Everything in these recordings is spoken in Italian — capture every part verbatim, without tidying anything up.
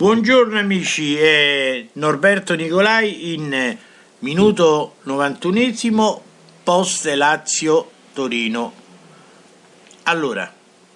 Buongiorno amici, è Norberto Nicolai in minuto novantunesimo post Lazio Torino. Allora,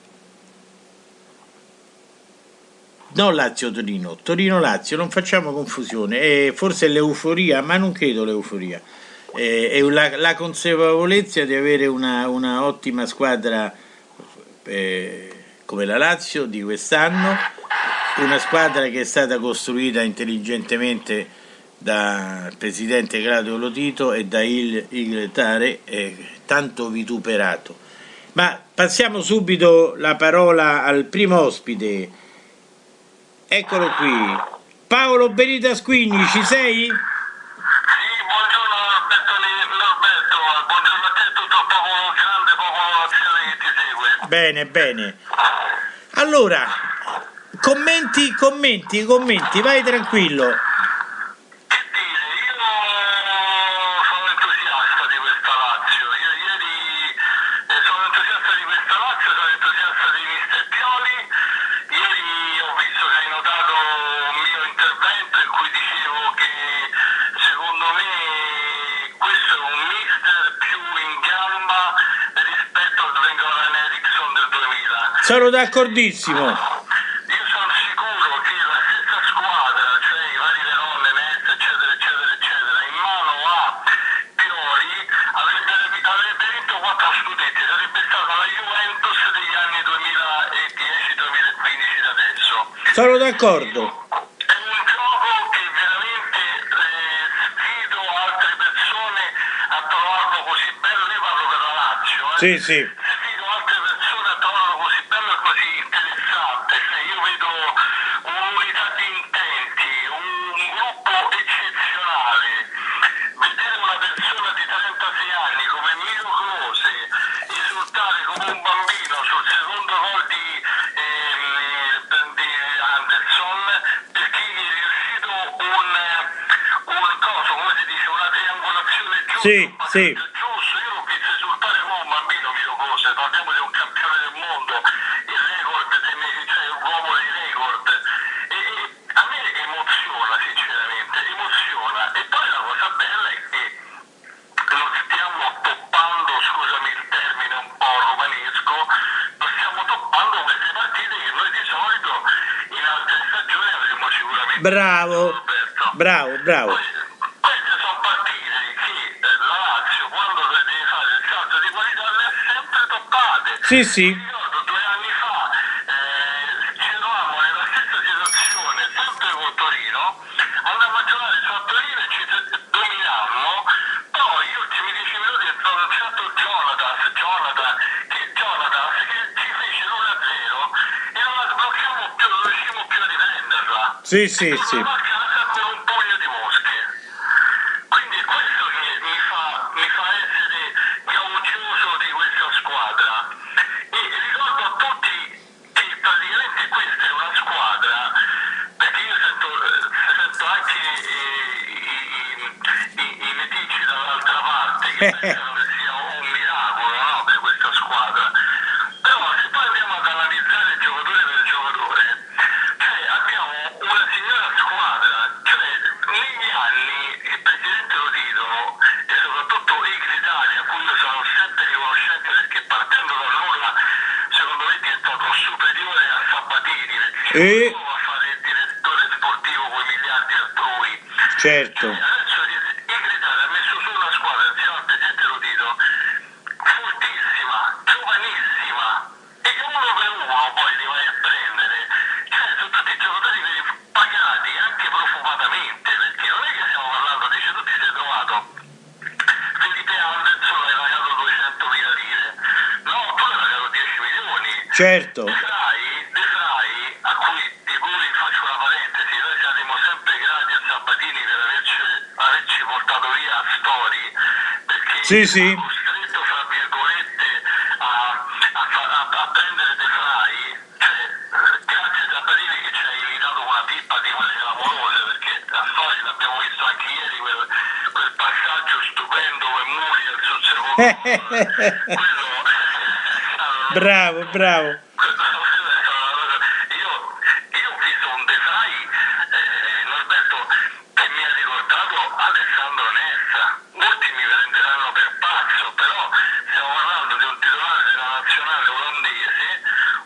no Lazio Torino, Torino Lazio, non facciamo confusione, è forse l'euforia, ma non credo l'euforia, è, è la, la consapevolezza di avere una, una ottima squadra eh, come la Lazio di quest'anno. Una squadra che è stata costruita intelligentemente dal presidente Claudio Lotito e da Il Igletare, eh, tanto vituperato. Ma passiamo subito la parola al primo ospite. Eccolo qui. Paolo Benita Squigni, ci sei? Sì, buongiorno Norberto, Norberto, buongiorno a te e tutto il popolo, grande popolo nazionale che ti segue. Bene, bene. Allora... Commenti, commenti, commenti, vai tranquillo. Che dire, io sono entusiasta di questa Lazio, io ieri eh, sono entusiasta di questa Lazio, sono entusiasta di mister Pioli, ieri ho visto che hai notato un mio intervento in cui dicevo che secondo me questo è un mister più in gamba rispetto al Sven-Goran Eriksson del duemila. Sono d'accordissimo. Sono d'accordo. È un gioco che veramente eh, sfido altre persone a trovarlo così bello. Io parlo per la Lazio, eh. Sì, sì. Sfido altre persone a trovarlo così bello e così interessante. Cioè, io vedo un'unità di intenti, un gruppo eccezionale. Vedere una persona di trentasei anni come Miro Klose esultare come un bambino sul secondo gol di Anderson, perché gli è riuscito un, un coso, come si dice, una triangolazione giusta, sì, un sì. giusto. Io l'ho visto esultare come un bambino Miro Klose, parliamo di un campione del mondo, il record dei miei, cioè l'uomo dei record, e, e a me emoziona sinceramente, emoziona. E poi la cosa bella è che non stiamo toppando, scusami il termine un po' romanesco, non stiamo toppando queste partite che noi di solito in altre stagioni avremmo sicuramente. Bravo, Roberto. bravo, bravo. Poi, queste sono partite che la Lazio, quando deve fare il salto di qualità, le ha sempre toppate. Sì, sì. Mi ricordo due anni fa eh, ci trovavamo nella stessa situazione, sempre con Torino, andavamo a giocare su a Torino e ci dominammo. Poi gli ultimi dieci minuti è stato un certo Jonatas, Jonathan, che, Jonatas, che ci fece l'uno a zero e non la sblocchiamo più, non riuscimmo più a riprenderla. Sì, sì, e sì. con un pugno di mosche. Quindi è questo che mi fa, mi fa essere gauchioso di questa squadra. E ricordo a tutti che praticamente questa è una squadra, perché io sento, sento anche eh, i, i, i nemici dall'altra parte che pensano che sia un miracolo, no, per questa squadra. Però se poi andiamo ad analizzare giocatore per giocatore, cioè abbiamo una signora squadra, cioè negli anni il presidente Lotito e soprattutto X Italia, a cui io sono sempre riconoscente perché partendo da nulla secondo me è diventato superiore a Sabatini, perché E... non può fare il direttore sportivo con i miliardi altrui. certo. Cioè, adesso X Italia ha messo su una squadra insieme al presidente Lotito fortissima, giovanissima, e che uno per uno poi li vai a prendere. Cioè sono tutti giocatori pagati anche profumatamente, perché non è che stiamo parlando, dice tu ti sei trovato Felipe Anderson, l'hai pagato duecentomila lire, no, tu l'hai pagato dieci milioni. Certo. De Vrij, De Vrij, a cui di cui faccio una parentesi, noi saremo sempre grati a Sabatini per averci, averci portato via a Stori, perché Sì, sì. ha costretto fra virgolette a, a, a, a prendere De Vrij, cioè grazie a Sabatini che ci ha evitato una pippa di quelle clamorose, perché a Stori l'abbiamo visto anche ieri quel, quel passaggio stupendo con Muriel sul secondo gol. Quello Bravo, bravo. Io, io ho visto un De Vrij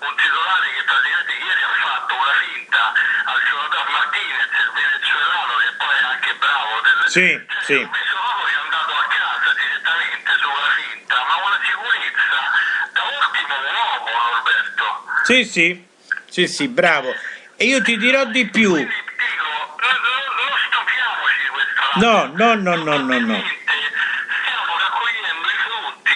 un titolare che praticamente ieri ha fatto una finta al Jonathan Martinez, il venezuelano, che poi è anche bravo. Del, Sì, cioè, sì. ho visto proprio che è andato a casa direttamente sulla finta, ma una sicurezza da ultimo uomo, Norberto. Sì, sì, sì, sì, bravo. E io ti dirò di più. Quindi dico, non, non, non stupiamoci di questa No, no, no, no, no, no. stiamo raccogliendo i frutti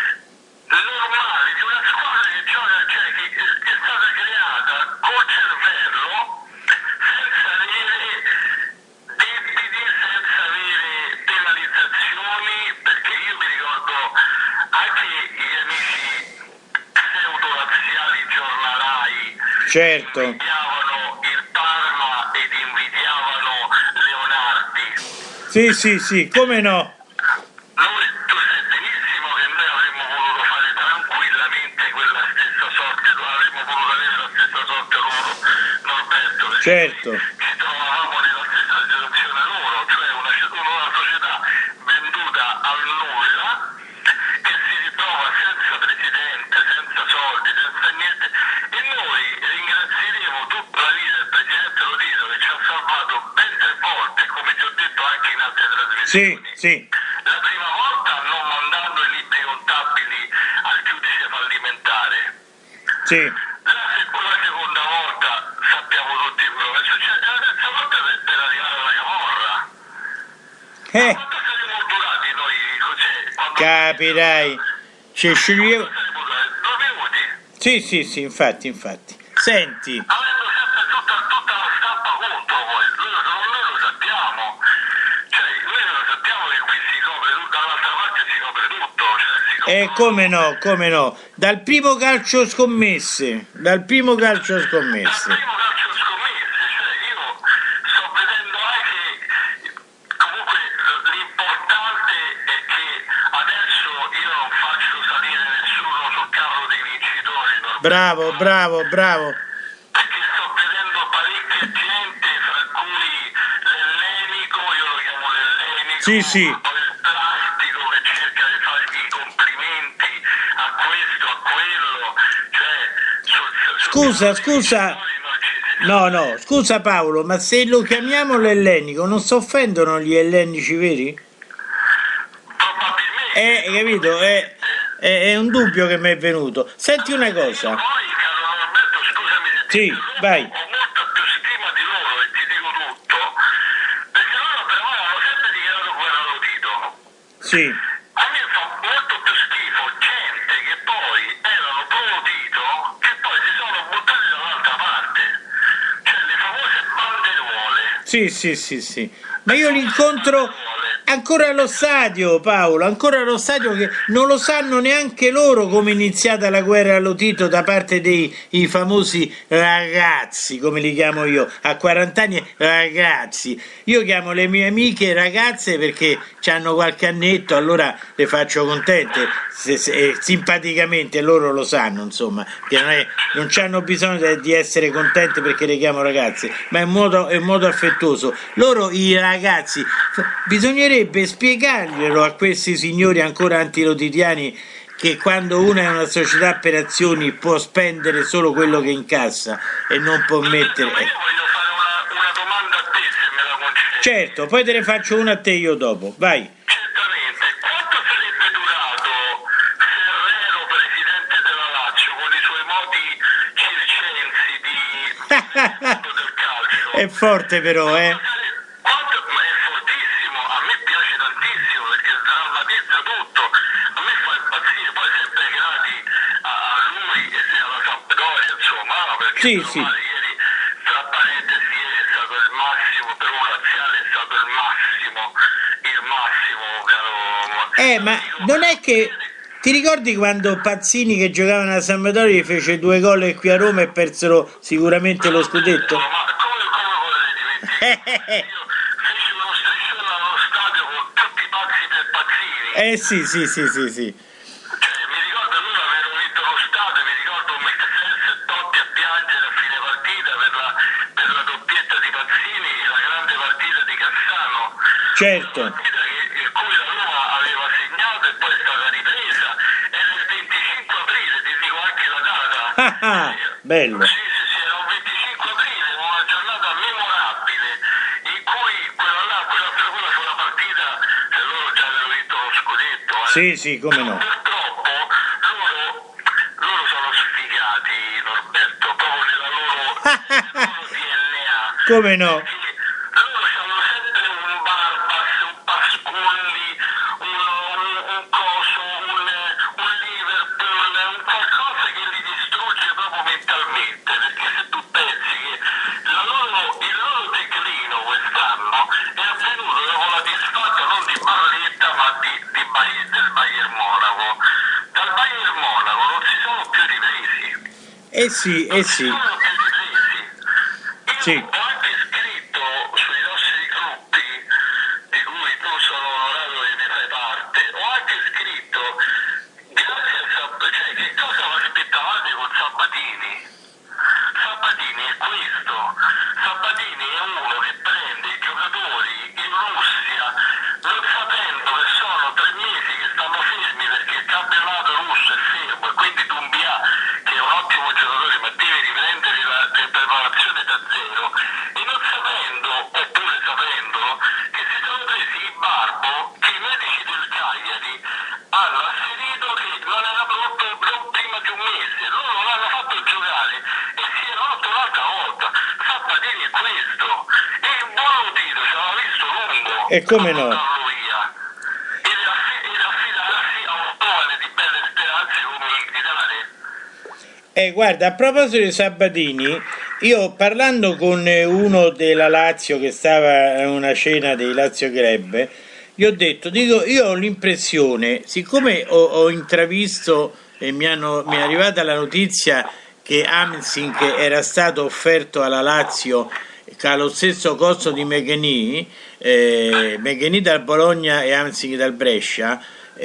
normali di una squadra che gioca, cioè che, che è stata creata col cervello, senza avere debiti, senza avere penalizzazioni, perché io mi ricordo anche gli amici pseudo-laziali giornalai Certo. invidiavano il Parma ed invidiavano Leonardi. Sì, sì, sì, come no? Noi, tu sai benissimo che noi avremmo voluto fare tranquillamente quella stessa sorte, noi avremmo voluto avere la stessa sorte loro, Norberto, perché Certo. ci trovavamo nella stessa situazione loro, cioè una, una società venduta al nulla, che si ritrova senza presidente, senza soldi, senza niente, e noi ringrazieremo tutta la vita il presidente Lotito che ci ha salvato ben tre volte, come ti ho detto anche in altre trasmissioni. Sì, sì, La prima volta non mandando i libri contabili al giudice fallimentare. sì. La, sec- la seconda volta sappiamo tutti quello che è successo. La terza volta per, per arrivare alla camorra. Eh, Quanto saremmo durati noi così? Quando capirai. Ci sceglievo. Quanto saremmo durati? Due minuti. Sì, sì, sì, infatti, infatti. Senti, Avendo sempre tutta, tutta la stampa contro voi, noi, noi, noi lo sappiamo, cioè noi lo sappiamo che qui si copre tutto, dall'altra parte si copre tutto, cioè si copre e come no, come no, dal primo calcio scommesse, dal primo calcio Dal scommesse. primo calcio scommesse, cioè io sto vedendo anche, comunque l'importante è che adesso io non faccio salire nessuno sul carro dei vincitori, Norberto. Bravo, bravo, bravo. Perché sto vedendo parecchia gente, fra cui l'ellenico, io lo chiamo l'ellenico, Sì, sì. poi il plastico che cerca di fare i complimenti a questo, a quello, cioè... sul- sul Scusa, piano dei scusa. vincitori non ci si- No, no, scusa Paolo, ma se lo chiamiamo l'ellenico, non si offendono gli ellenici veri? Probabilmente... Eh, hai capito? È, è, è un dubbio che mi è venuto. Senti una cosa. Poi, caro Norberto, scusami se ti Sì, interrompo, vai. ho molta più stima di loro e ti dico tutto, perché loro però hanno sempre dichiarato guerra allo Tito. Sì, A me fa molto più schifo gente che poi erano pro Tito, che poi si sono buttati dall'altra parte, cioè le famose banderuole. sì, sì, sì, sì. Ma io li incontro ancora allo stadio, Paolo, ancora allo stadio, che non lo sanno neanche loro come è iniziata la guerra allo Tito da parte dei i famosi ragazzi, come li chiamo io, a quaranta anni ragazzi. Io chiamo le mie amiche ragazze perché hanno qualche annetto, allora le faccio contente, se, se, eh, simpaticamente, loro lo sanno, insomma, che non, è, non hanno bisogno de- di essere contente perché le chiamo ragazze, ma è un modo, è un modo affettuoso. Loro, i ragazzi, f- bisognerebbe spiegarglielo a questi signori ancora antilotitiani che quando una è una società per azioni può spendere solo quello che incassa e non può mettere... Ma io voglio fare una, una domanda a te, se me la concedi. Certo, poi te ne faccio una a te io dopo, vai. Certamente. Quanto sarebbe durato Ferrero, presidente della Lazio, con i suoi modi circensi di mondo del calcio? È forte però, eh? Quanto, ma è fortissimo, a me piace tantissimo perché drammatizza tutto, a me fa impazzire, poi sempre grati a, a lui e alla Sampdoria, insomma, no? Perché Sì, meno sì. male ieri, tra parentesi, ieri è stato il massimo, per un laziale è stato il massimo, il massimo, caro. Eh, ma non è che... Ti ricordi quando Pazzini che giocava nella Sampdoria fece due gol qui a Roma e persero sicuramente lo scudetto? Ma come, come vorrei dimenticare? Io feci uno striscione allo stadio con tutti i pazzi per Pazzini. Eh sì, sì, sì, sì, sì. Cioè, mi ricordo lui aveva vinto lo stadio, mi ricordo Mexes e Totti a piangere a fine partita per la, per la doppietta di Pazzini, la grande partita di Cassano. Certo. Una partita che, in cui la Roma aveva segnato e poi è stata ripresa. Era il venticinque aprile, ti dico anche la data. Ah, ah. bello. Sì, sì, sì, era un venticinque aprile, una giornata memorabile, in cui quella là, quella, quella fu una partita, se loro già avevano vinto lo scudetto, eh. Sì, sì, come no. Purtroppo loro, loro sono sfigati, Norberto, proprio nella loro, nel loro D N A. Come no? Perché loro hanno sempre un Barbas, un Pascolli, un, un, un coso, un, un Liverpool, un qualcosa che li distrugge proprio mentalmente, perché se tu pensi che la loro, il loro declino quest'anno è avvenuto dopo la disfatta non di Barletta ma di, di Bayern, del Bayern Monaco. Dal Bayern Monaco non si sono più ripresi. Eh sì, Non eh si sì. sono più ripresi. Io Sì. ho anche scritto sui nostri gruppi, di cui tu sono onorato che ne fai parte, ho anche scritto, grazie a Sab- cioè che cosa vi aspettavate con Sabatini? Sabatini è questo, Sabatini è uno che prende i giocatori in Russia, non sapendo che sono tre mesi che stanno fermi perché il campionato russo è fermo e quindi Doumbia, che è un ottimo giocatore ma deve riprendere la, la preparazione da zero, e non sapendo, oppure sapendo, che si sono presi il Barbo che i medici del Cagliari hanno asserito che non era pronto non prima di un mese, loro non l'hanno fatto giocare e si è rotto un'altra volta. Sabatini è questo, e il buon Lotito ci aveva visto lungo E come a no? mandarlo via ed affi- ed affidarsi a un giovane di belle speranze come il Vitale. Eh, guarda, a proposito di Sabatini, io parlando con eh, uno della Lazio che stava a una cena dei Lazio Club, gli ho detto, dico, io ho l'impressione, siccome ho, ho intravisto e mi, hanno, mi è arrivata la notizia che Hamsik era stato offerto alla Lazio che ha lo stesso costo di Megeni, eh, Megeni dal Bologna e Hamsik dal Brescia.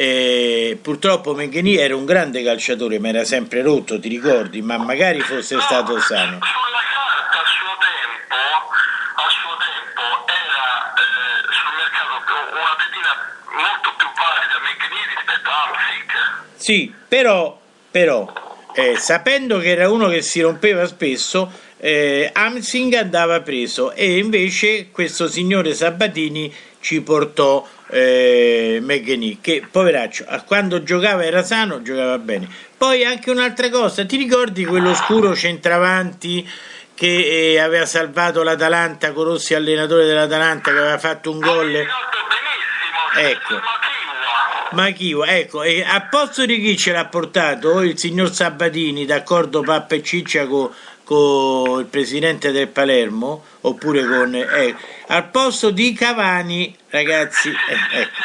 Eh, purtroppo Megeni era un grande calciatore, ma era sempre rotto, ti ricordi? Ma magari fosse No, stato sano. sulla carta a suo tempo, a suo tempo era eh, sul mercato una pedina molto più valida Megni rispetto a Hamsik. Sì, però, però eh, sapendo che era uno che si rompeva spesso, eh, Hamsik andava preso e invece questo signore Sabatini ci portò eh, Megni, che poveraccio, quando giocava era sano, giocava bene. Poi anche un'altra cosa, ti ricordi quell'oscuro centravanti che eh, aveva salvato l'Atalanta, Corossi allenatore dell'Atalanta, che aveva fatto un gol? Mi ricordo benissimo, Ecco. Machiwa. Ma chi? Ecco, e a posto di chi ce l'ha portato? Il signor Sabatini, d'accordo Pappa e Ciccia con co il presidente del Palermo, oppure con... Eh, al posto di Cavani, ragazzi... Eh, ecco.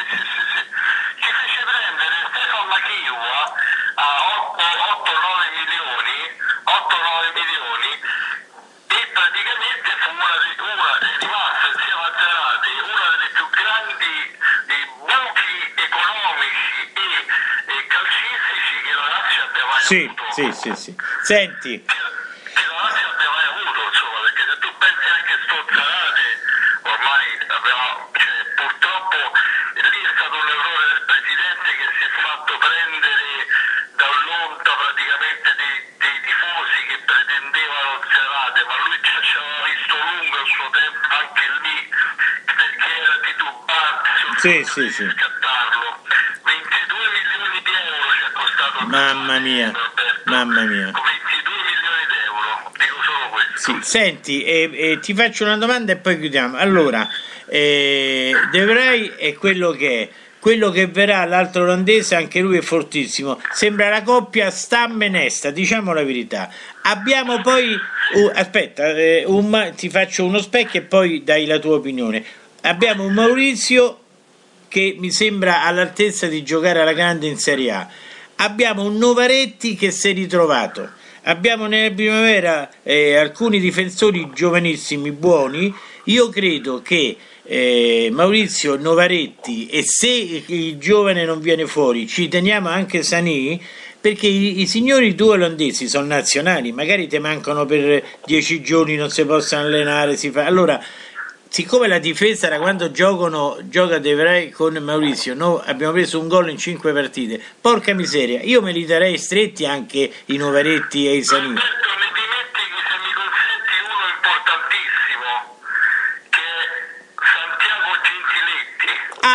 Ci fece prendere Stefano Machiwa a otto nove milioni, otto nove milioni, e praticamente fu una, di, una è rimasta insieme a Zarate una delle più grandi eh, buchi economici e, e calcistici che la Lazio abbia mai Sì, avuto. sì, sì, sì. Senti, Che, che la Lazio abbia mai avuto, insomma, perché se tu pensi anche sto Zarate, ormai abbiamo, cioè, purtroppo lì è stato un errore del presidente che si è fatto prendere dall'onta praticamente dei, dei tifosi che pretendevano Zarate, ma lui già ci aveva visto lungo il suo tempo anche lì, perché era titubante sul Sì, fatto sì, di sì. riscattarlo. ventidue milioni di euro ci è costato il Mamma mia, Roberto. mamma mia. ventidue milioni di euro, dico solo questo. Sì, senti, eh, eh, ti faccio una domanda e poi chiudiamo. Allora, eh, De Vrij è quello che è, quello che verrà l'altro olandese, anche lui è fortissimo. Sembra la coppia Stam-Nesta, diciamo la verità. Abbiamo poi, uh, aspetta, eh, un, ti faccio uno specchio e poi dai la tua opinione. Abbiamo un Maurizio che mi sembra all'altezza di giocare alla grande in Serie A. Abbiamo un Novaretti che si è ritrovato. Abbiamo nella primavera eh, alcuni difensori giovanissimi buoni. Io credo che eh, Maurizio Novaretti, e se il giovane non viene fuori, ci teniamo anche Sané, perché i, i signori due olandesi sono nazionali, magari ti mancano per dieci giorni, non si possono allenare, si fa... Allora, siccome la difesa da quando giocano gioca De Vrij con Maurizio, no, abbiamo preso un gol in cinque partite, porca miseria, io me li darei stretti anche i Novaretti e i Sané. Alberto, ne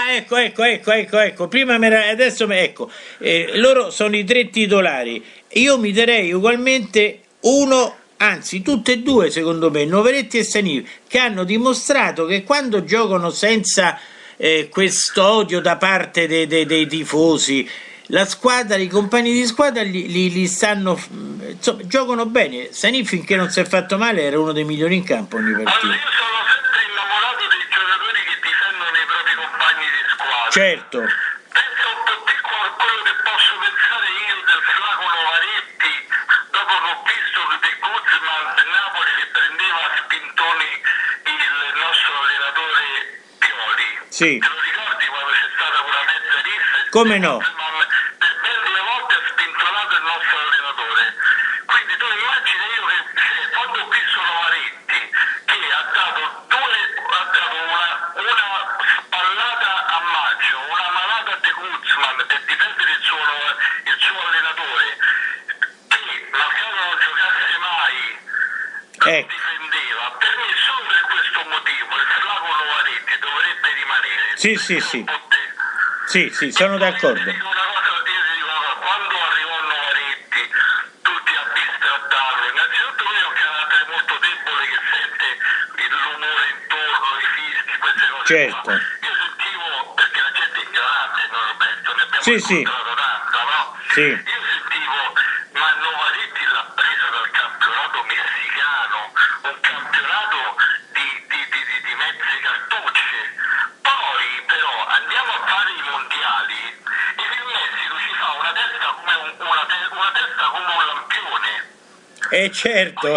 Ah, ecco, ecco, ecco, ecco, ecco. Prima me era, adesso me, ecco. Eh, loro sono i tre titolari. Io mi darei ugualmente uno, anzi tutte e due secondo me, Novaretti e Sanif, che hanno dimostrato che quando giocano senza eh, questo odio da parte dei, dei, dei tifosi, la squadra, i compagni di squadra li, li, li stanno, insomma, giocano bene. Sanif, finché non si è fatto male, era uno dei migliori in campo ogni partita. Allora, io sono sempre innamorato dei giocatori che difendono i propri compagni di squadra. Certo. Penso un po' piccolo a quello che posso pensare io del Flaco Novaretti, dopo che ho visto De Guzman del Napoli che prendeva a spintoni il nostro allenatore Pioli. Sì. Te lo ricordi quando c'è stata quella mezza rissa? Come no? Per ben due volte ha spintolato il nostro allenatore. Quindi tu immagina io che se, quando ho visto Novaretti che ha dato due, ha dato una, una spallata a Maggio, una malata a De Guzman per difendere il suo, il suo allenatore, che malgrado non giocasse mai Ecco. difendeva, per me solo per questo motivo il Flaco Novaretti dovrebbe rimanere. Sì, sì, sì. Un po' te. Sì, sì, sono d'accordo. Io ti dico una cosa, io ti dico una cosa, quando arrivò Novaretti tutti a bistrattarlo, innanzitutto lui è un carattere molto debole che sente il rumore intorno, i fischi, queste cose Certo. qua. Io sentivo, perché la gente è ignorante, no Roberto, ne abbiamo Sì, sì. incontrato tanta, no? Sì. Io sentivo, ma Novaretti l'ha presa dal campionato messicano, un campionato di, di, di, di, di mezze cartucce. Poi però andiamo a fare i mondiali e il Messico ci fa una testa come un, una, te- una testa come un lampione. Eh certo.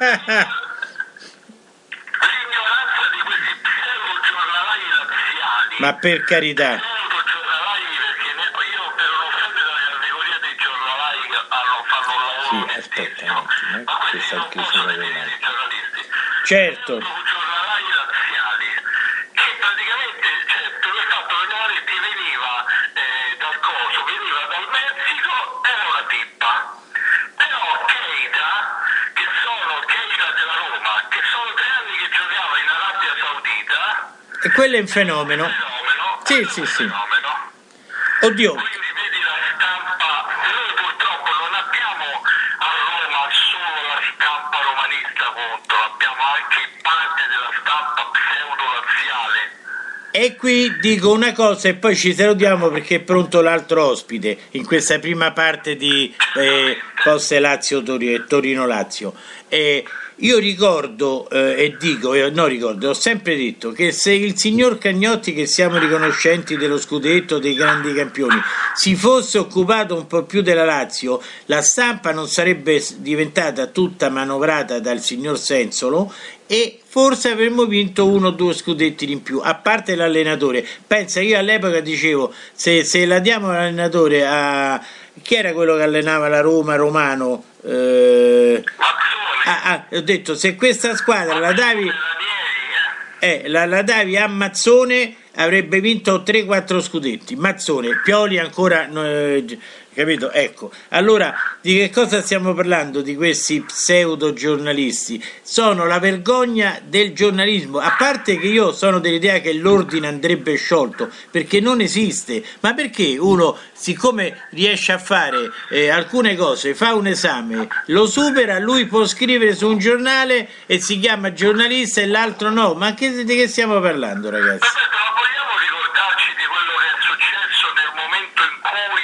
L'ignoranza di questi pseudo giornalai laziali. Ma per carità. Pseudo giornalai, perché ne- io per non offendere la categoria dei giornalai che hanno, fanno un lavoro Sì, onestissimo, aspetta un attimo, eh, ma che questi sta non chiuso possono da definire quell'altro. giornalisti. Certo. Pseudo giornalai laziali che praticamente, cioè, per il fatto che Novaretti veniva eh, dal coso, veniva dal Messico, era una pippa. Però Keita, che sono Keita della Roma, che sono tre anni che giocava in Arabia Saudita, E quello è un fenomeno. fenomeno, Sì, quello è sì, un sì. fenomeno. Oddio. Quindi vedi la stampa, noi purtroppo non abbiamo a Roma solo la stampa romanista contro, abbiamo anche parte della stampa pseudo-laziale. E qui dico una cosa e poi ci salutiamo perché è pronto l'altro ospite in questa prima parte di eh, Poste Lazio Tori- Torino Lazio. Eh, io ricordo eh, e dico, eh, no ricordo, ho sempre detto che se il signor Cagnotti, che siamo riconoscenti dello scudetto, dei grandi campioni, si fosse occupato un po' più della Lazio, la stampa non sarebbe diventata tutta manovrata dal signor Sensolo e forse avremmo vinto uno o due scudetti in più, a parte l'allenatore. Pensa, io all'epoca dicevo, se, se la diamo all'allenatore a... chi era quello che allenava la Roma, Romano? Eh, ah, ah, ho detto, se questa squadra la davi, eh, la, la davi a Mazzone avrebbe vinto tre quattro scudetti. Mazzone, Pioli ancora... Eh, capito? Ecco, allora di che cosa stiamo parlando di questi pseudo giornalisti? Sono la vergogna del giornalismo, a parte che io sono dell'idea che l'ordine andrebbe sciolto perché non esiste, ma perché uno, siccome riesce a fare eh, alcune cose, fa un esame, lo supera, lui può scrivere su un giornale e si chiama giornalista e l'altro no? Ma che, di che stiamo parlando, ragazzi? Roberto, ma vogliamo ricordarci di quello che è successo nel momento in cui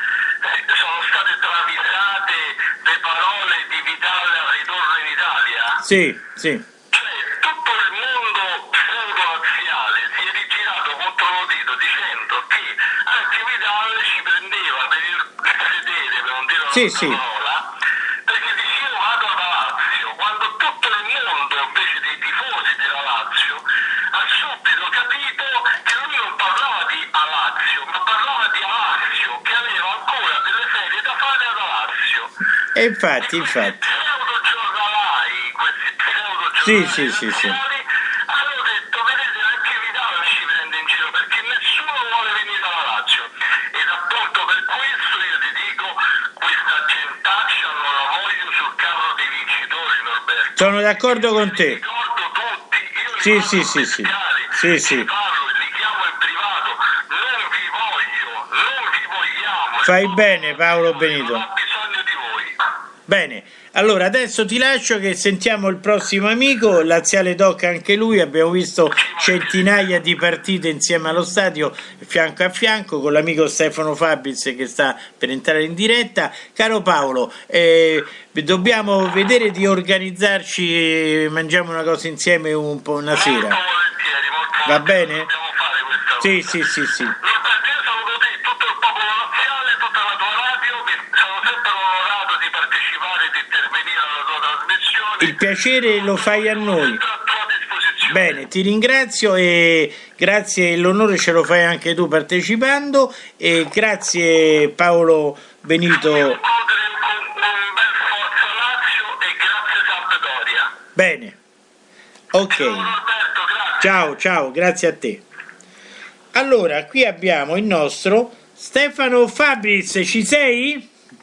sono state travisate le parole di Vitale al ritorno in Italia? Sì, sì. Cioè, tutto il mondo pseudo-laziale si è rigirato contro lo dito dicendo che anche Vitale ci prendeva per il sedere, per non dire una Sì, sì, sì. parola, perché dice io vado alla Lazio, quando tutto il mondo invece dei tifosi della Lazio ha subito capito che lui non parlava di Lazio, ma parlava di Lazio, che aveva ancora delle ferie da fare alla Lazio. E infatti, infatti. Pseudo giornalai, questi pseudo Sì, giornalai sì, sì, sì. hanno detto, vedete, anche Vitale ci prende in giro perché nessuno vuole venire alla Lazio. Ed appunto per questo io ti dico, questa gentaccia non la voglio sul carro dei vincitori, Norberto. Sono d'accordo con te. Ricordo tutti, io li Sì, vado sì, a sì, sì. pescare, Sì, sì. li parlo, li chiamo in privato, Fai bene Paolo Benito. Non ho bisogno di voi. Bene, allora adesso ti lascio che sentiamo il prossimo amico, Laziale Doc anche lui, abbiamo visto centinaia di partite insieme allo stadio, fianco a fianco, con l'amico Stefano Fabris che sta per entrare in diretta. Caro Paolo, eh, dobbiamo vedere di organizzarci, mangiamo una cosa insieme un po' una sera. Molto volentieri, molto Va volentieri. bene? Dobbiamo fare questa Sì, cosa. sì, sì, sì. Roberto, io saluto te, tutto il popolo laziale, tutta la tua radio, che sono sempre onorato di partecipare e di intervenire alla tua trasmissione. Il piacere lo fai a noi. Sempre a tua disposizione. Bene, ti ringrazio e grazie, l'onore ce lo fai anche tu partecipando e grazie Paolo Benito. Voglio concludere con un bel forza Lazio e grazie Sampdoria. Bene, ok, Ciao Roberto, grazie. ciao ciao, grazie a te. Allora, qui abbiamo il nostro Stefano Fabris, ci sei?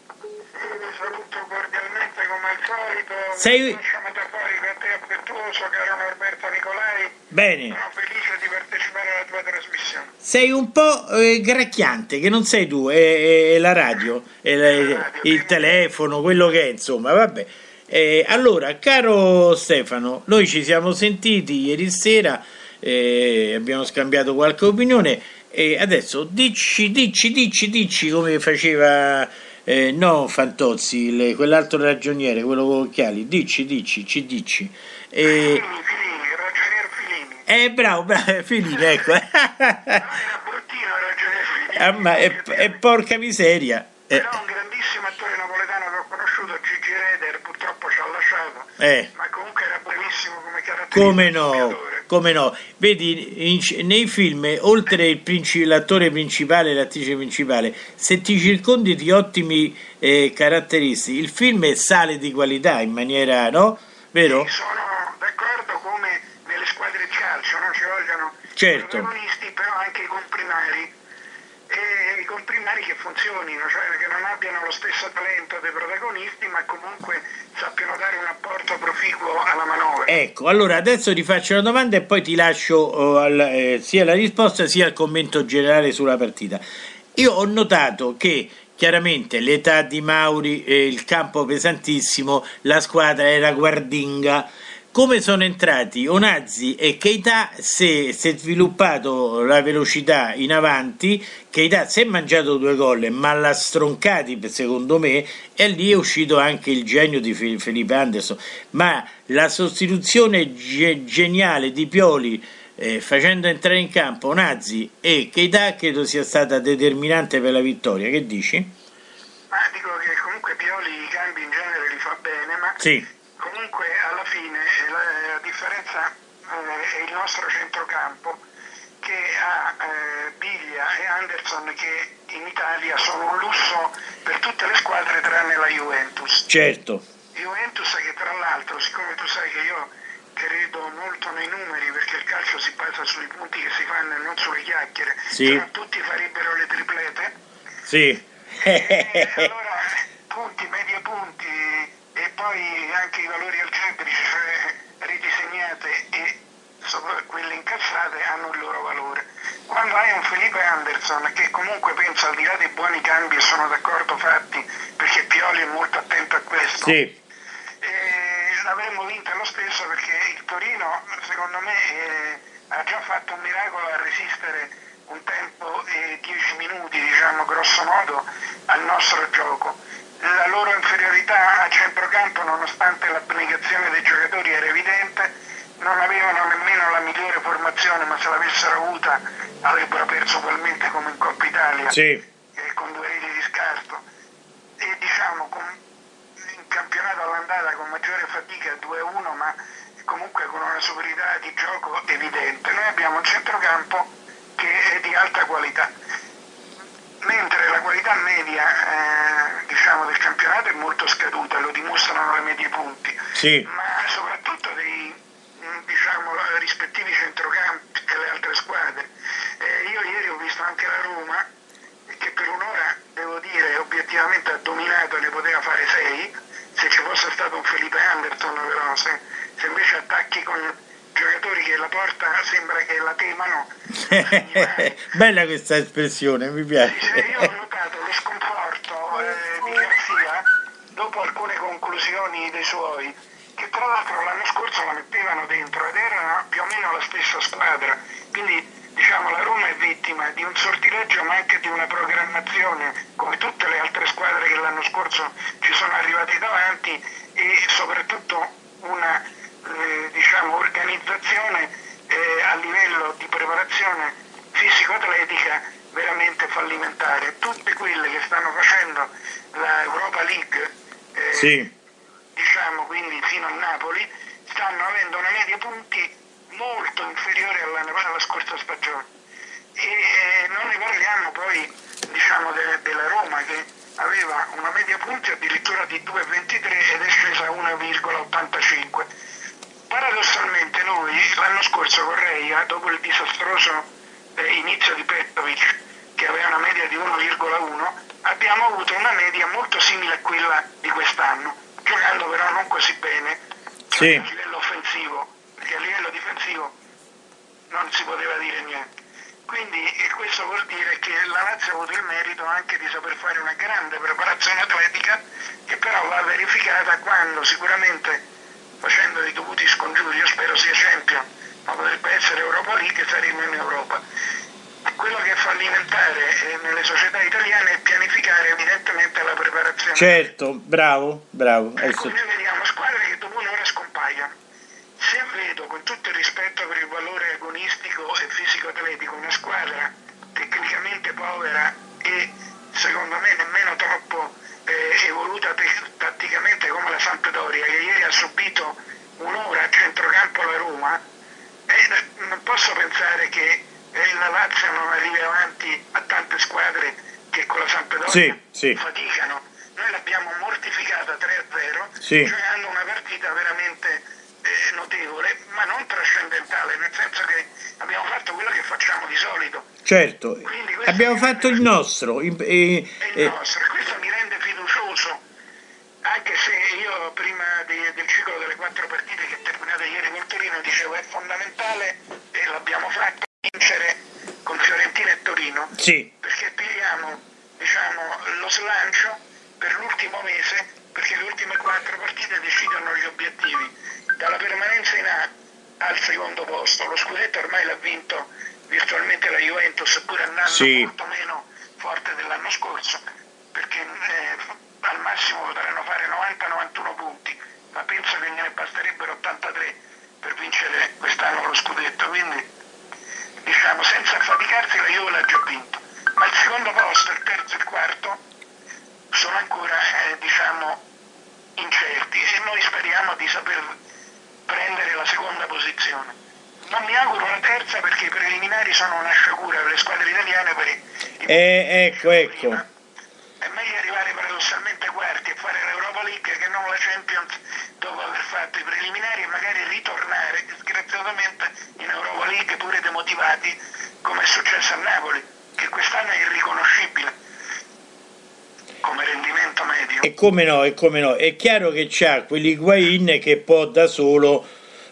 Vi saluto cordialmente come al solito, Sei- un metaforico a te affettuoso, caro Norberto Nicolai, Bene, sono felice di partecipare alla tua trasmissione. sei un po' eh, gracchiante, che non sei tu, è, è la radio, è la- il telefono, quello che è, insomma, vabbè. Eh, allora, caro Stefano, noi ci siamo sentiti ieri sera, eh, abbiamo scambiato qualche opinione e adesso dici, dici, dici, dici come faceva, eh, no Fantozzi, le- quell'altro ragioniere, quello con gli occhiali, dici, dici, ci dici. Eh, Filini, Filini, il ragionier Filini. eh, bravo, bravo, Filini, ecco. No, era bruttino il ragionier Filini. Ah, ma è, è porca miseria. Eh, Però un grandissimo attore napoletano che ho conosciuto, Gigi Reder, purtroppo ci ha lasciato, eh, ma comunque era bravissimo come caratteristica. come no, come no. Vedi, in- nei film, oltre il princi- l'attore principale e l'attrice principale, se ti circondi di ottimi eh, caratteristici, il film sale di qualità in maniera, no? Vero? Sono d'accordo come nelle squadre di calcio, non ci vogliono Certo. i protagonisti, però anche i comprimari. E i comprimari che funzionino, cioè che non abbiano lo stesso talento dei protagonisti, ma comunque sappiano dare un apporto proficuo alla manovra. Ecco, allora adesso ti faccio una domanda e poi ti lascio oh, al- eh, sia la risposta sia il commento generale sulla partita. Io ho notato che chiaramente l'età di Mauri, eh, il campo pesantissimo, la squadra era guardinga. Come sono entrati Onazzi e Keita, se si è sviluppato la velocità in avanti, Keita si è mangiato due gol ma l'ha stroncati secondo me e lì è uscito anche il genio di Fe- Felipe Anderson, ma la sostituzione ge- geniale di Pioli eh, facendo entrare in campo Onazzi e Keita credo sia stata determinante per la vittoria. Che dici? Ma dico che comunque Pioli i cambi in genere li fa bene, ma Sì, comunque alla fine eh, la, la differenza eh, è il nostro centrocampo che ha eh, Biglia e Anderson che in Italia sono un lusso per tutte le squadre tranne la Juventus. certo, Juventus che tra l'altro, siccome tu sai che io credo molto nei numeri perché il calcio si basa sui punti che si fanno e non sulle chiacchiere, Sì. se no tutti farebbero le triplete. sì. E allora punti, media punti e poi anche i valori algebrici, cioè reti segnate e sopra quelle incassate hanno il loro valore. Quando hai un Felipe Anderson che comunque pensa al di là dei buoni cambi e sono d'accordo fatti perché Pioli è molto attento a questo, Sì, eh, l'avremmo vinta lo stesso perché il Torino secondo me eh, ha già fatto un miracolo a resistere un tempo e dieci minuti, diciamo grosso modo, al nostro gioco. La loro inferiorità a centrocampo, nonostante l'abnegazione dei giocatori era evidente, non avevano nemmeno la migliore formazione, ma se l'avessero avuta avrebbero perso ugualmente come in Coppa Italia, sì. eh, con due reti di scarto. E diciamo con, in campionato all'andata con maggiore fatica due a uno, ma comunque con una superiorità di gioco evidente. Noi abbiamo un centrocampo che è di alta qualità, mentre la qualità media eh, diciamo del campionato è molto scaduta, lo dimostrano le medie punti, Sì. ma soprattutto dei mh, diciamo rispettivi centrocampi delle altre squadre. Eh, io ieri ho visto anche la Roma che per un'ora, devo dire, obiettivamente ha dominato e ne poteva fare sei se ci fosse stato un Felipe Anderson, però se, se invece attacchi con giocatori che la porta sembra che la temano. Bella questa espressione, mi Sì, sì, io ho piace. notato lo sconforto confusioni dei suoi, che tra l'altro l'anno scorso la mettevano dentro ed era più o meno la stessa squadra, quindi diciamo la Roma è vittima di un sortileggio ma anche di una programmazione come tutte le altre squadre che l'anno scorso ci sono arrivate davanti, e soprattutto una eh, diciamo organizzazione eh, a livello di preparazione fisico-atletica veramente fallimentare. Tutte quelle che stanno facendo la Europa League eh, Sì. diciamo quindi fino a Napoli stanno avendo una media punti molto inferiore alla, alla scorsa stagione, e eh, non ne parliamo poi diciamo de, della Roma che aveva una media punti addirittura di due virgola ventitré ed è scesa a uno virgola ottantacinque. Paradossalmente noi l'anno scorso con Reia, dopo il disastroso eh, inizio di Petkovic che aveva una media di uno virgola uno, abbiamo avuto una media molto simile a quella di quest'anno, giocando però non così bene, cioè Sì. a livello offensivo, perché a livello difensivo non si poteva dire niente. Quindi e questo vuol dire che la Lazio ha avuto il merito anche di saper fare una grande preparazione atletica, che però va verificata quando sicuramente, facendo i dovuti scongiuri, io spero sia Champions, ma potrebbe essere Europa League, saremo in Europa. Quello che è fallimentare nelle società italiane è pianificare evidentemente la preparazione. Certo, bravo, bravo. Per cui noi vediamo squadre che dopo un'ora scompaiono. Se vedo, con tutto il rispetto per il valore agonistico e fisico-atletico, una squadra tecnicamente povera e secondo me nemmeno troppo eh, evoluta te- tatticamente come la Sampdoria, che ieri ha subito un'ora a centrocampo la Roma, eh, non posso pensare che eh, la Lazio non arrivi avanti a tante squadre che con la Sampdoria Sì, sì. faticano. Noi l'abbiamo mortificata tre a zero, Sì. giocando una partita veramente eh, notevole, ma non trascendentale, nel senso che abbiamo fatto quello che facciamo di solito. Certo, Quindi questo abbiamo mi fatto rende- il nostro. in- e- è il e- nostro, e questo mi rende fiducioso, anche se io prima de- del ciclo delle quattro partite che è terminato ieri con Torino dicevo è fondamentale, e l'abbiamo fatto, vincere con Fiorentina e Torino, Sì, perché pigliamo diciamo, lo slancio per l'ultimo mese, perché le ultime quattro partite decidono gli obiettivi, dalla permanenza in A al secondo posto. Lo scudetto ormai l'ha vinto virtualmente la Juventus, pur andando Sì. molto meno forte dell'anno scorso, perché eh, al massimo potranno fare novanta novantuno punti, ma penso che gliene basterebbero ottantatré per vincere quest'anno lo scudetto, quindi diciamo senza affaticarsi la Juve l'ha già vinto, ma il secondo posto, il terzo e il quarto sono ancora eh, diciamo incerti, e noi speriamo di saper prendere la seconda posizione. Non mi auguro la terza perché i preliminari sono una sciagura per le squadre italiane, per i, i Eh, ecco, ecco. prima. È meglio arrivare paradossalmente quarti e fare l'Europa League che non la Champions dopo aver fatto i preliminari, e magari ritornare disgraziatamente in Europa League pure demotivati, come è successo a Napoli, che quest'anno è irriconoscibile come rendimento medio. E come no, e come no. È chiaro che c'ha quell'Higuain che può da solo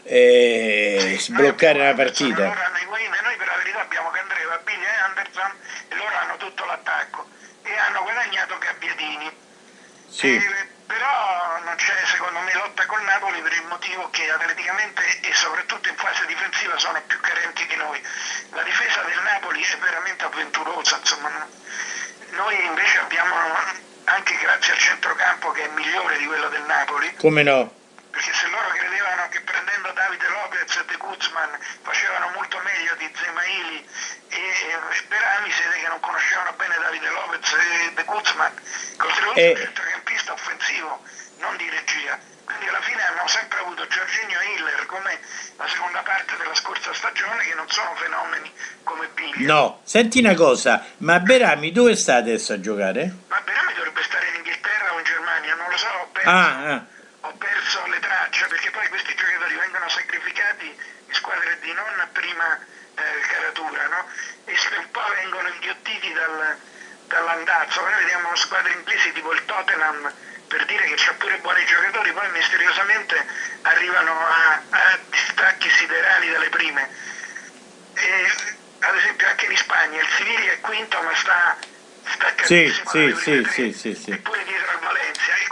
eh, Sì, sbloccare noi la abbiamo Anderson, partita. loro hanno Higuain, e noi per la verità abbiamo Candreva, Billy e Anderson, e loro hanno tutto l'attacco e hanno guadagnato Gabbiadini. Sì, Eh, però non c'è secondo me lotta col Napoli, per il motivo che atleticamente e soprattutto in fase difensiva sono più carenti di noi. La difesa del Napoli è veramente avventurosa, insomma. Noi invece abbiamo, anche grazie al centrocampo che è migliore di quello del Napoli, come no. perché se loro credevano che prendendo Davide Lopez e De Guzman facevano molto meglio di Zemaili e, e Berami, si vede che non conoscevano bene Davide Lopez e De Guzman, oltretutto Eh. un centrocampista offensivo, non di regia. Quindi alla fine hanno sempre avuto Jorginho e Hiller come la seconda parte della scorsa stagione, che non sono fenomeni come Biglia. No, senti una cosa, ma Berami dove sta adesso a giocare? Ma Berami dovrebbe stare in Inghilterra o in Germania, non lo so, ho perso. Ah, ah. Ho perso le tracce, perché poi questi giocatori vengono sacrificati in squadre di non prima eh, caratura, no? E un po' vengono inghiottiti dal, dall'andazzo. Noi vediamo squadre inglesi tipo il Tottenham, per dire che c'ha pure buoni giocatori, poi misteriosamente arrivano a, a distacchi siderali dalle prime. E, ad esempio anche in Spagna il Siviglia è quinto, ma sta Sì, staccatissimo sì, dalle sì, prime tre, sì, sì, sì. e pure dietro al Valencia, e quello l'hanno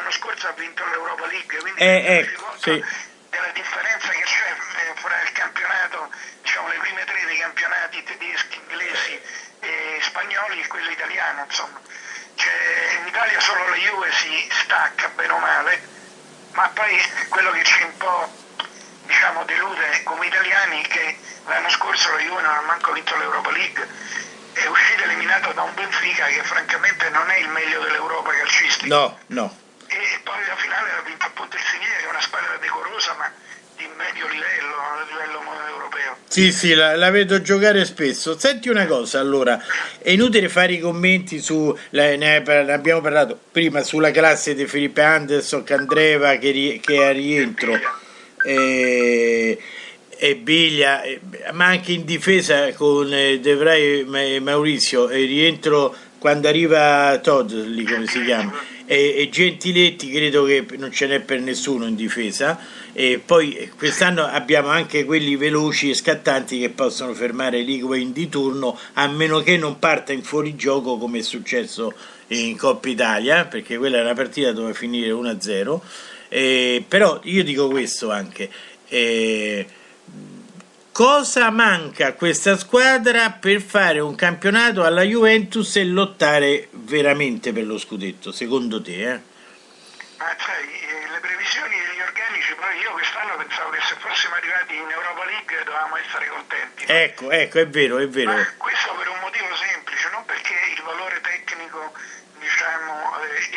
l'anno scorso ha vinto l'Europa League, quindi eh, ecco, sì. della differenza che c'è fra il campionato, diciamo le prime tre dei campionati tedeschi, inglesi e spagnoli e quello italiano, insomma. Cioè, in Italia solo la Juve si stacca bene o male, ma poi quello che ci un po' diciamo delude come italiani è che l'anno scorso la Juve non ha manco vinto l'Europa League, è uscita eliminato da un Benfica che francamente non è il meglio dell'Europa calcistica. No, no. E poi la finale l'ha vinta appunto il Siviglia, che è una squadra decorosa ma di medio livello, a livello europeo. Sì, sì, la, la vedo giocare spesso. Senti una cosa, allora, è inutile fare i commenti su, la, ne, ne abbiamo parlato prima, sulla classe di Felipe Anderson, Candreva che, ri, che è a rientro, e, e Biglia, ma anche in difesa con eh, De Vrij e Maurizio, e rientro quando arriva Todd, lì come si chiama, e, e Gentiletti, credo che non ce n'è per nessuno in difesa, e poi quest'anno abbiamo anche quelli veloci e scattanti che possono fermare l'Higuaín di turno, a meno che non parta in fuorigioco come è successo in Coppa Italia, perché quella è una partita dove finire uno a zero. Eh, però io dico questo anche, eh, cosa manca a questa squadra per fare un campionato alla Juventus e lottare veramente per lo scudetto, secondo te? Eh? Ma sai, le previsioni degli organici, poi io quest'anno pensavo che se fossimo arrivati in Europa League dovevamo essere contenti. No? Ecco, ecco, è vero, è vero. Ma questo per un motivo semplice, non perché il valore tecnico, diciamo, eh,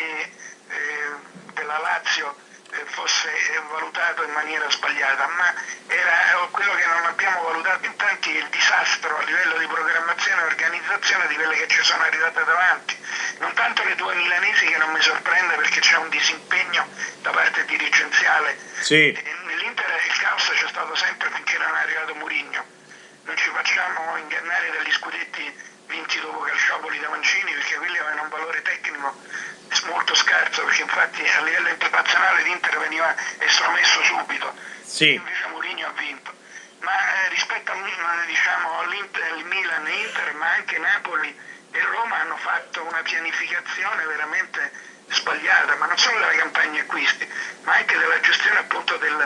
eh, della Lazio fosse valutato in maniera sbagliata, ma era quello che non abbiamo valutato in tanti, il disastro a livello di programmazione e organizzazione di quelle che ci sono arrivate davanti. Non tanto le due milanesi, che non mi sorprende perché c'è un disimpegno da parte dirigenziale. Sì. Nell'Inter il caos c'è stato sempre finché non è arrivato Mourinho. Non ci facciamo ingannare dagli scudetti vinti dopo Calciopoli da Mancini, perché quelli avevano un valore tecnico molto scarso, perché infatti a livello internazionale l'Inter veniva estromesso subito. Sì. Invece Mourinho ha vinto. Ma eh, rispetto a, diciamo, all'Inter, al Milan e Inter, ma anche Napoli e Roma hanno fatto una pianificazione veramente sbagliata, ma non solo della campagna acquisti, ma anche della gestione appunto del,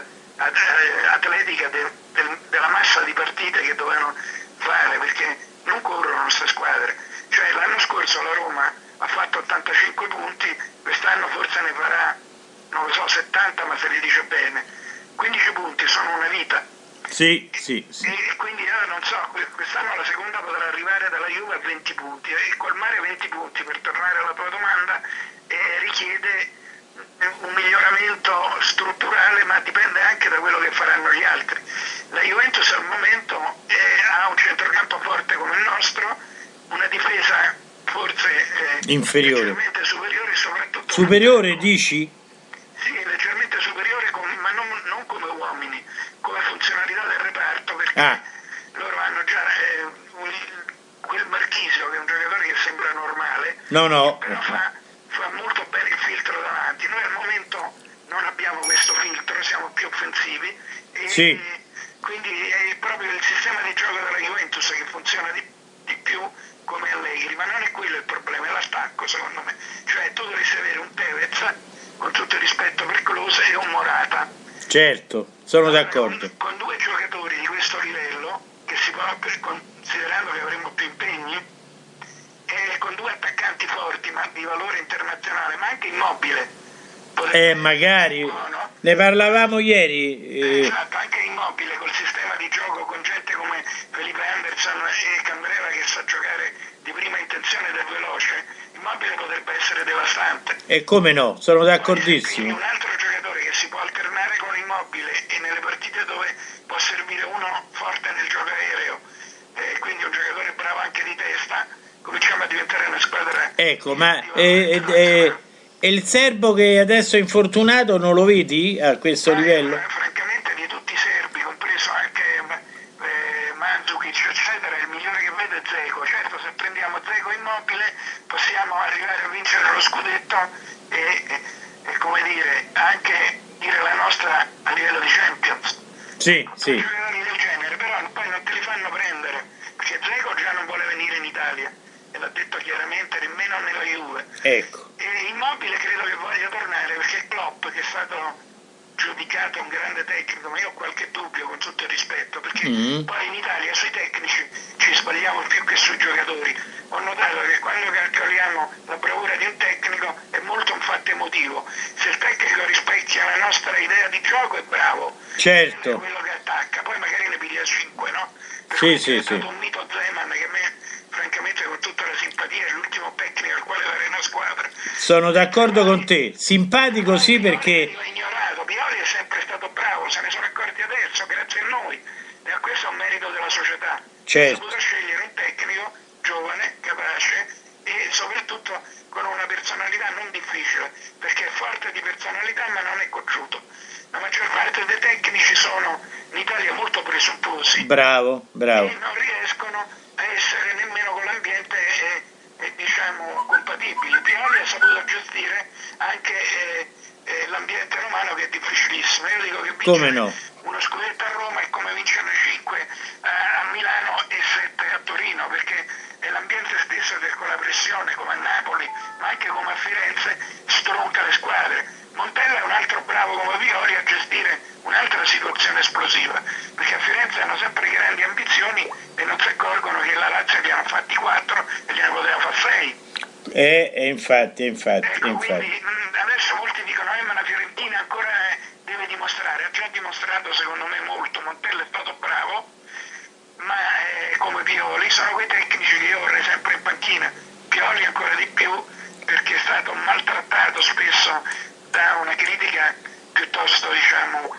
atletica de, del, della massa di partite che dovevano fare, perché non corrono queste squadre. Cioè l'anno scorso la Roma ha fatto ottantacinque punti, quest'anno forse ne farà, non lo so, settanta, ma se li dice bene. quindici punti sono una vita. Sì, sì, sì. E quindi io non so, quest'anno la seconda potrà arrivare dalla Juve a venti punti, e colmare venti punti, per tornare alla tua domanda, eh, richiede un miglioramento strutturale, ma dipende anche da quello che faranno gli altri. La Juventus al momento eh, ha un centrocampo forte come il nostro, una difesa forse eh, inferiore, leggermente superiore, soprattutto superiore dici? Sì, leggermente superiore, come, ma non, non come uomini, come funzionalità del reparto, perché ah. loro hanno già eh, un, quel Marchisio, che è un giocatore che sembra normale, no no però fa, fa molto bene il filtro davanti. Noi al momento non abbiamo questo filtro, siamo più offensivi, e, sì. e quindi è proprio il sistema di gioco della Juventus che funziona di, di più come Allegri, ma non è quello il problema, è l'attacco secondo me. Cioè tu dovresti avere un Tevez, con tutto il rispetto per Klose, e un Morata. Certo, sono allora, d'accordo. Con, con due giocatori di questo livello, che si può, considerando che avremo più impegni, e con due attaccanti forti, ma di valore internazionale, ma anche Immobile. Eh, magari, buono. Ne parlavamo ieri. Eh... Esatto, anche Immobile col sistema di gioco, con gente come Felipe Anderson e Candreva che sa giocare di prima intenzione del veloce, Immobile potrebbe essere devastante. E come no, sono d'accordissimo. Quindi un altro giocatore che si può alternare con Immobile, e nelle partite dove può servire uno forte nel gioco aereo, eh, quindi un giocatore bravo anche di testa, cominciamo a diventare una squadra. Ecco, ma eh, eh, e il serbo che adesso è infortunato non lo vedi a questo ma, livello? Eh, francamente di tutti i serbi, compreso anche eh, Mandzukic eccetera, il migliore che vedo è Dzeko. Certo, se prendiamo Dzeko Immobile possiamo arrivare a vincere lo scudetto e, e, e come dire, anche dire la nostra a livello di Champions. Sì, con sì. giocatori del genere, però poi non te li fanno prendere, perché Dzeko già non vuole venire in Italia, e l'ha detto chiaramente, nemmeno nella Juve. Ecco. E Immobile credo che voglia tornare, perché Klopp, che è stato giudicato un grande tecnico, ma io ho qualche dubbio, con tutto il rispetto, perché Mm. poi in Italia sui tecnici ci sbagliamo più che sui giocatori. Ho notato che quando calcoliamo la bravura di un tecnico è molto un fatto emotivo. Se il tecnico rispecchia la nostra idea di gioco è bravo, Certo. è quello che attacca, poi magari ne piglia cinque, no? Per Sì, cui è sì, diventato sì. un mito Zeman, che a me, francamente, con tutta la simpatia, è l'ultimo tecnico al quale dare una squadra. Sono d'accordo con te. Simpatico sì, Pioli perché veniva ignorato, Pioli è sempre stato bravo, se ne sono accorti adesso, grazie a noi, e a questo è un merito della società. Certo. Ha saputo scegliere un tecnico giovane, capace e soprattutto con una personalità non difficile, perché è forte di personalità ma non è cocciuto. La maggior parte dei tecnici sono in Italia molto presuntuosi bravo, bravo. e non riescono a essere nemmeno con l'ambiente eh, eh, diciamo compatibili. Pioli ha saputo gestire anche eh, eh, l'ambiente romano, che è difficilissimo. Io dico che Come vincere no? uno scudetto a Roma è come vincerne cinque a, a Milano e sette a Torino, perché è l'ambiente stesso che con la pressione, come a Napoli, ma anche come a Firenze, stronca le squadre. Montella è un altro bravo come Pioli a gestire un'altra situazione esplosiva, perché a Firenze hanno sempre grandi ambizioni e non si accorgono che la Lazio gli hanno fatti quattro e gliene poteva fare sei. E, e infatti, infatti, Ecco, infatti. quindi mh, adesso molti dicono eh, ma la Fiorentina ancora eh, deve dimostrare, ha già dimostrato secondo me molto, Montella è stato bravo, ma eh, come Pioli sono quei tecnici che io vorrei sempre in panchina, Pioli ancora di più, perché è stato maltrattato spesso da una critica piuttosto, diciamo,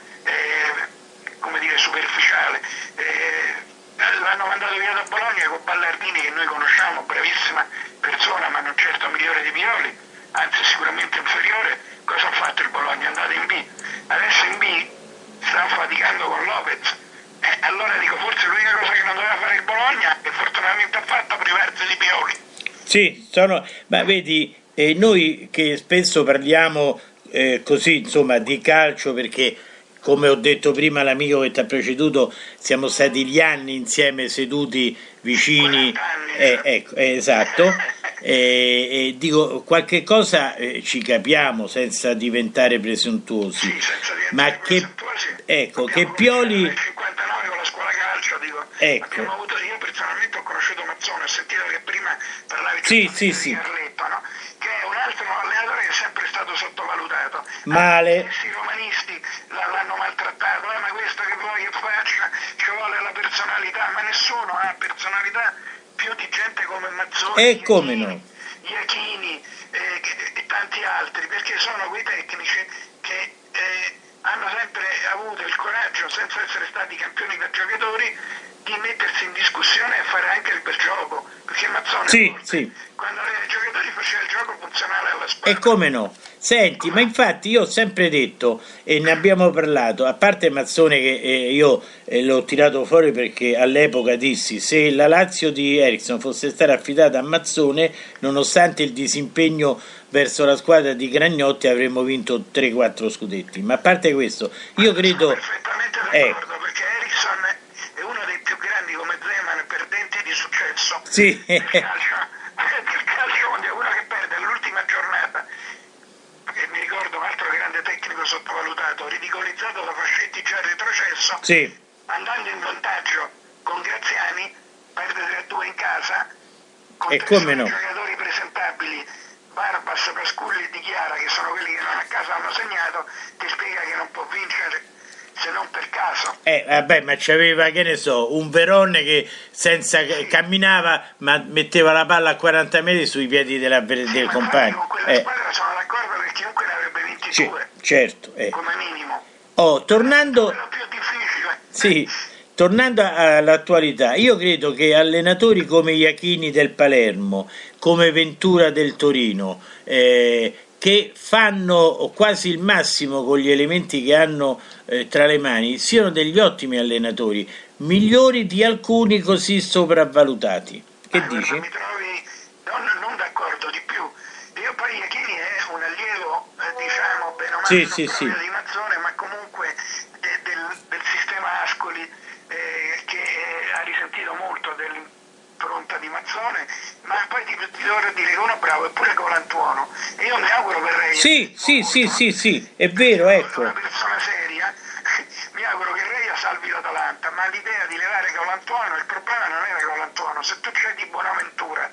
eh, come dire, superficiale. Eh, l'hanno mandato via da Bologna con Ballardini, che noi conosciamo, bravissima persona, ma non certo migliore di Pioli, anzi sicuramente inferiore. Cosa ha fatto il Bologna? È andato in B. Adesso in B sta faticando con Lopez. Eh, allora dico, forse l'unica cosa che non doveva fare il Bologna, e fortunatamente ha fatto, privarsi di Pioli. Sì, sono, ma vedi, eh, noi che spesso parliamo eh, così, insomma, di calcio, perché come ho detto prima l'amico che ti ha preceduto, siamo stati gli anni insieme seduti vicini, eh, ecco, eh, esatto, e, e dico, qualche cosa eh, ci capiamo senza diventare presuntuosi, Sì, senza diventare ma che, presuntuosi. ecco, che Abbiamo Pioli, cominciato nel cinquantanove con la scuola calcio, dico, ecco, abbiamo avuto, io personalmente ho conosciuto Mazzone, ho sentito che prima parlavi sì, giustamente sì, di sì, Carletto, no? Che è un altro allenatore che è sempre stato sottovalutato. male, Anche i romanisti l'hanno maltrattato, eh, ma questo che vuoi che faccia, ci vuole la personalità, ma nessuno ha personalità più di gente come Mazzoni, e come no, Iachini eh, e tanti altri, perché sono quei tecnici che eh, hanno sempre avuto il coraggio, senza essere stati campioni da giocatori, di mettersi in discussione e fare anche il bel gioco, perché Mazzoni sì, sì. quando aveva i giocatori faceva il gioco funzionale alla squadra. E come no? Senti, ma infatti io ho sempre detto, e ne abbiamo parlato, a parte Mazzone che eh, io eh, l'ho tirato fuori perché all'epoca dissi, se la Lazio di Eriksson fosse stata affidata a Mazzone, nonostante il disimpegno verso la squadra di Gragnotti, avremmo vinto tre quattro scudetti. Ma a parte questo, io credo... Sono perfettamente d'accordo, Eh, perché Eriksson è uno dei più grandi come Zeman, perdenti di successo sì, del calcio, del calcio mondiale, uno che perde all'ultima giornata, che mi ricordo un altro grande tecnico sottovalutato, ridicolizzato da Fascetti già retrocesso, sì, andando in vantaggio con Graziani, perde tre a due in casa, con e tre come soli no? giocatori presentabili, Barbas, Pasculli e Di Chiara, che sono quelli che non a caso hanno segnato, ti spiega che non può vincere se non per caso. Eh, vabbè, ma c'aveva, che ne so, un Verone che senza che camminava, ma metteva la palla a quaranta metri sui piedi della, del Sì, ma compagno. con quella Eh, squadra sono d'accordo che chiunque ne avrebbe sì, ventidue, certo. Eh. come minimo. Oh, tornando, Quello più difficile. sì, tornando all'attualità, io credo che allenatori come Iachini del Palermo, come Ventura del Torino, eh, che fanno quasi il massimo con gli elementi che hanno eh, tra le mani, siano degli ottimi allenatori, migliori di alcuni così sopravvalutati. Che Ma guarda, dici? mi trovi non, non d'accordo di più. Io poi Iachini è un allievo, eh, diciamo, bene o male, Sì, non sì, proprio sì. di Mazzone, ma comunque de- del, del sistema Ascoli, eh, che ha risentito molto dell'impronta di Mazzone. ma poi ti, ti dovrò dire che uno bravo è pure Colantuono, e io mi auguro per Reia. Sì, sì, sì, sì, sì, è vero, ecco. Una persona seria, mi auguro che Reia salvi l'Atalanta, ma l'idea di levare Colantuono, il problema non era Colantuono, se tu c'è di Bonaventura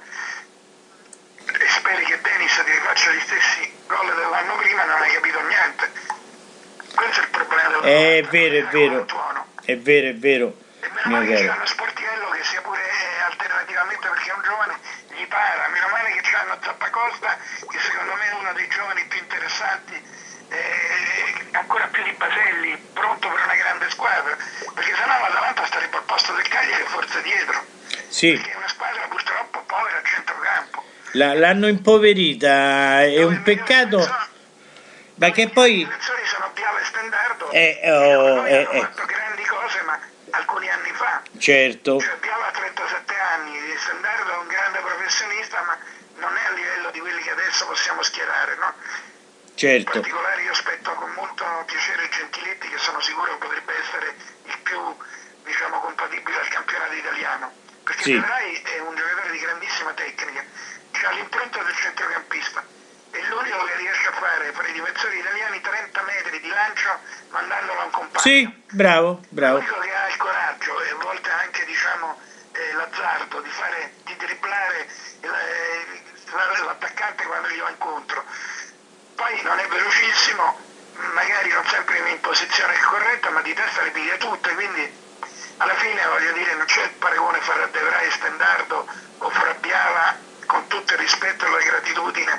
e speri che Dennis ti rifaccia gli stessi gol dell'anno prima, non hai capito niente. Questo è il problema del È vero, è vero, è vero, è vero. E meno male che c'è uno Sportiello che sia pure alternativamente, perché è un giovane, gli para, meno male che c'hanno Zappacosta, che secondo me è uno dei giovani più interessanti, eh, ancora più di Baselli, pronto per una grande squadra, perché sennò l'Atalanta starebbe al posto del Cagliari e forse dietro, sì. Perché è una squadra purtroppo povera a centrocampo. La, l'hanno impoverita, è un peccato, ma che poi... I difensori sono Biava e Stendardo, eh, e oh, hanno eh, fatto eh. grandi cose, ma alcuni anni fa. Certo. Cioè, Biava ha trentasette anni, Stendardo è un grande professionista, ma non è a livello di quelli che adesso possiamo schierare, no? Certo. In particolare io aspetto con molto piacere Gentiletti, che sono sicuro che potrebbe essere il più, diciamo, compatibile al campionato italiano, perché sì. Devrai è un giocatore di grandissima tecnica, ha l'impronta del centrocampista, è l'unico che riesce a fare fra i difensori italiani trenta metri di lancio mandandolo a un compagno. Sì, bravo, bravo. L'unico che ha il coraggio e a volte anche, diciamo, eh, l'azzardo di fare, di dribblare l'attaccante quando gli va incontro. Poi non è velocissimo, magari non sempre in posizione corretta, ma di testa le piglia tutte, quindi alla fine, voglio dire, non c'è paragone fra Devrai e Stendardo o fra Biava, con tutto il rispetto e la gratitudine,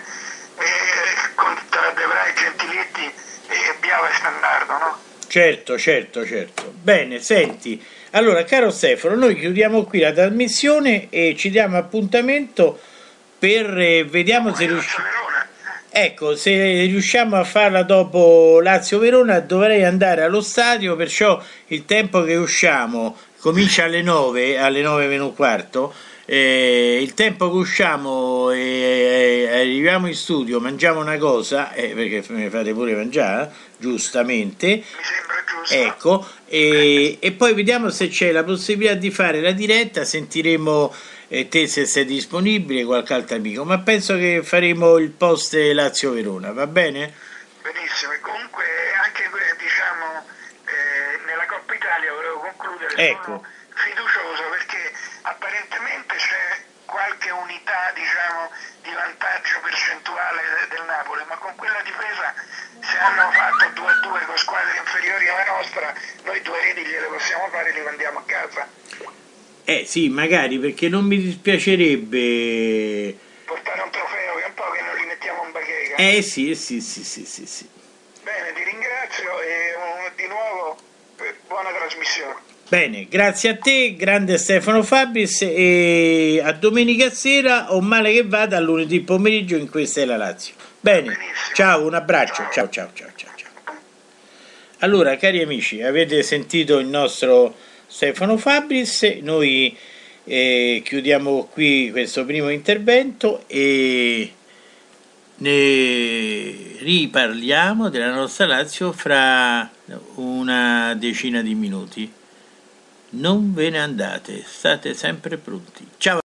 eh, con tra Devrai, Gentiletti e Biava e Stendardo, no? Certo, certo, certo. Bene, senti, allora, caro Stefano, noi chiudiamo qui la trasmissione e ci diamo appuntamento per eh, vediamo se riusciamo. Ecco, se riusciamo a farla dopo Lazio-Verona dovrei andare allo stadio, perciò il tempo che usciamo comincia alle nove, alle nove meno un quarto, eh, il tempo che usciamo e eh, arriviamo in studio, mangiamo una cosa, eh, perché mi fate pure mangiare, giustamente, mi sembra giusto. Ecco, e, e poi vediamo se c'è la possibilità di fare la diretta, sentiremo eh, te se sei disponibile, qualche altro amico, ma penso che faremo il post Lazio-Verona, va bene? Benissimo, e comunque anche diciamo eh, nella Coppa Italia volevo concludere, ecco. Sono fiducioso perché apparentemente c'è qualche unità, diciamo, di vantaggio percentuale del Napoli, ma con quella difesa, se hanno fatto due a due con squadre inferiori alla nostra, noi due reti gliele possiamo fare e li mandiamo a casa. Eh sì, magari, perché non mi dispiacerebbe portare un trofeo, che è un po' che non li mettiamo in bacheca. Eh sì, sì, sì, sì, sì, sì. Bene, ti ringrazio e um, di nuovo eh, buona trasmissione. Bene, grazie a te, grande Stefano Fabris, e a domenica sera o male che vada a lunedì pomeriggio in Questa è la Lazio. Bene, benissimo. Ciao, un abbraccio, ciao, ciao, ciao, ciao, ciao. Allora, cari amici, avete sentito il nostro Stefano Fabris, noi eh, chiudiamo qui questo primo intervento e ne riparliamo della nostra Lazio fra una decina di minuti. Non ve ne andate, state sempre pronti. Ciao!